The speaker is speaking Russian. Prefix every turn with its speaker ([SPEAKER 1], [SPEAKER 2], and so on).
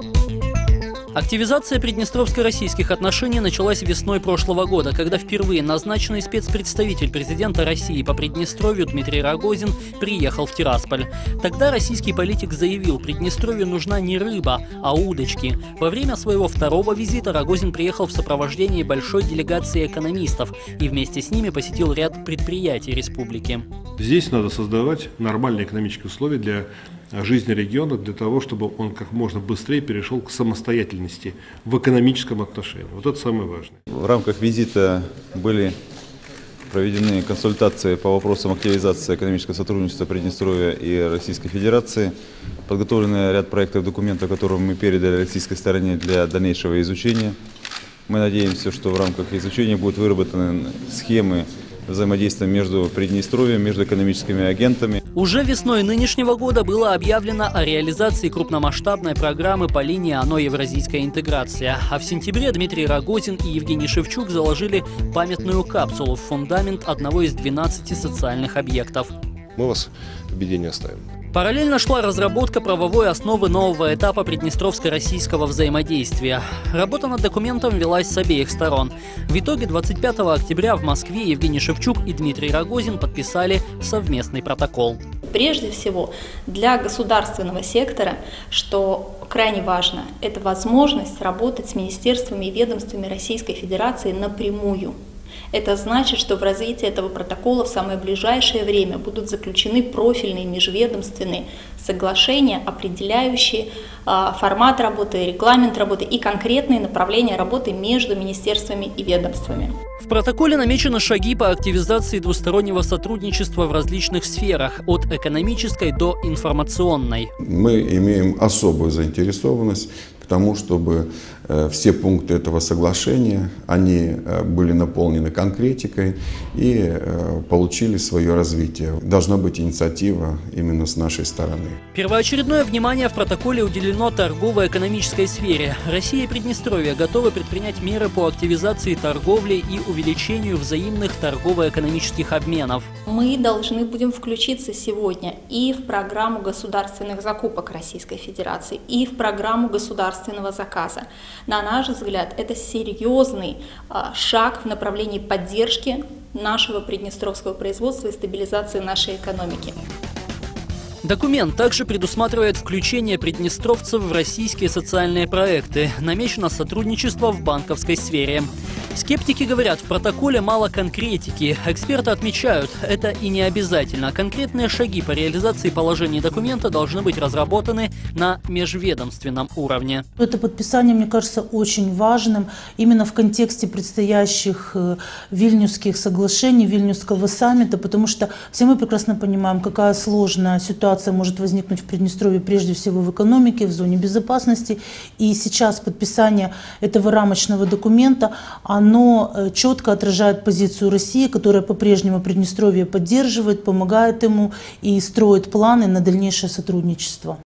[SPEAKER 1] Активизация приднестровско-российских отношений началась весной прошлого года, когда впервые назначенный спецпредставитель президента России по Приднестровью Дмитрий Рогозин приехал в Тирасполь. Тогда российский политик заявил, Приднестровью нужна не рыба, а удочки. Во время своего второго визита Рогозин приехал в сопровождении большой делегации экономистов и вместе с ними посетил ряд предприятий республики.
[SPEAKER 2] Здесь надо создавать нормальные экономические условия для жизни региона, для того, чтобы он как можно быстрее перешел к самостоятельности в экономическом отношении. Вот это самое важное.
[SPEAKER 3] В рамках визита были проведены консультации по вопросам активизации экономического сотрудничества Приднестровья и Российской Федерации. Подготовлены ряд проектов документов, которые мы передали российской стороне для дальнейшего изучения. Мы надеемся, что в рамках изучения будут выработаны схемы взаимодействия между Приднестровьем, между экономическими агентами.
[SPEAKER 1] Уже весной нынешнего года было объявлено о реализации крупномасштабной программы по линии ОНО «Евразийская интеграция». А в сентябре Дмитрий Рогозин и Евгений Шевчук заложили памятную капсулу в фундамент одного из 12 социальных объектов.
[SPEAKER 4] Мы вас в беде не оставим.
[SPEAKER 1] Параллельно шла разработка правовой основы нового этапа приднестровско-российского взаимодействия. Работа над документом велась с обеих сторон. В итоге 25 октября в Москве Евгений Шевчук и Дмитрий Рогозин подписали совместный протокол.
[SPEAKER 5] Прежде всего, для государственного сектора, что крайне важно, это возможность работать с министерствами и ведомствами Российской Федерации напрямую. Это значит, что в развитии этого протокола в самое ближайшее время будут заключены профильные межведомственные соглашения, определяющие формат работы, регламент работы и конкретные направления работы между министерствами и ведомствами.
[SPEAKER 1] В протоколе намечены шаги по активизации двустороннего сотрудничества в различных сферах, от экономической до информационной.
[SPEAKER 6] Мы имеем особую заинтересованность к тому, чтобы все пункты этого соглашения, они были наполнены конкретикой и получили свое развитие. Должна быть инициатива именно с нашей стороны.
[SPEAKER 1] Первоочередное внимание в протоколе уделено торгово-экономической сфере. Россия и Приднестровье готовы предпринять меры по активизации торговли и увеличению взаимных торгово-экономических обменов.
[SPEAKER 5] Мы должны будем включиться сегодня и в программу государственных закупок Российской Федерации, и в программу государственного заказа. На наш взгляд, это серьезный шаг в направлении поддержки нашего приднестровского производства и стабилизации нашей экономики.
[SPEAKER 1] Документ также предусматривает включение приднестровцев в российские социальные проекты. Намечено сотрудничество в банковской сфере. Скептики говорят, в протоколе мало конкретики. Эксперты отмечают, это и не обязательно. Конкретные шаги по реализации положений документа должны быть разработаны на межведомственном уровне.
[SPEAKER 7] Это подписание, мне кажется, очень важным именно в контексте предстоящих Вильнюсских соглашений, Вильнюсского саммита, потому что все мы прекрасно понимаем, какая сложная ситуация может возникнуть в Приднестровье, прежде всего в экономике, в зоне безопасности. И сейчас подписание этого рамочного документа, оно четко отражает позицию России, которая по-прежнему Приднестровье поддерживает, помогает ему и строит планы на дальнейшее сотрудничество.